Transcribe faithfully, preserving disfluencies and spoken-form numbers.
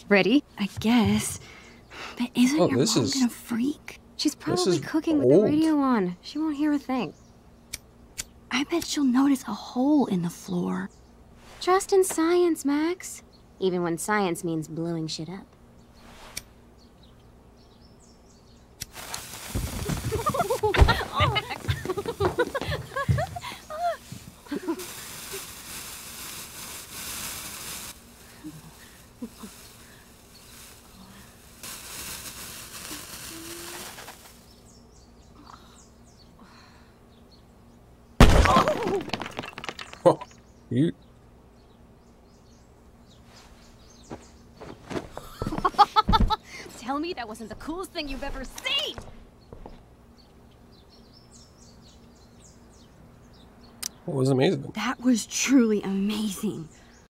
Ready? I guess. But isn't Oh, your this mom is- gonna freak? She's probably is cooking with the old. radio on. She won't hear a thing. I bet she'll notice a hole in the floor. Trust in science, Max. Even when science means blowing shit up. Oh, you. Tell me that wasn't the coolest thing you've ever seen! It was amazing. That was truly amazing.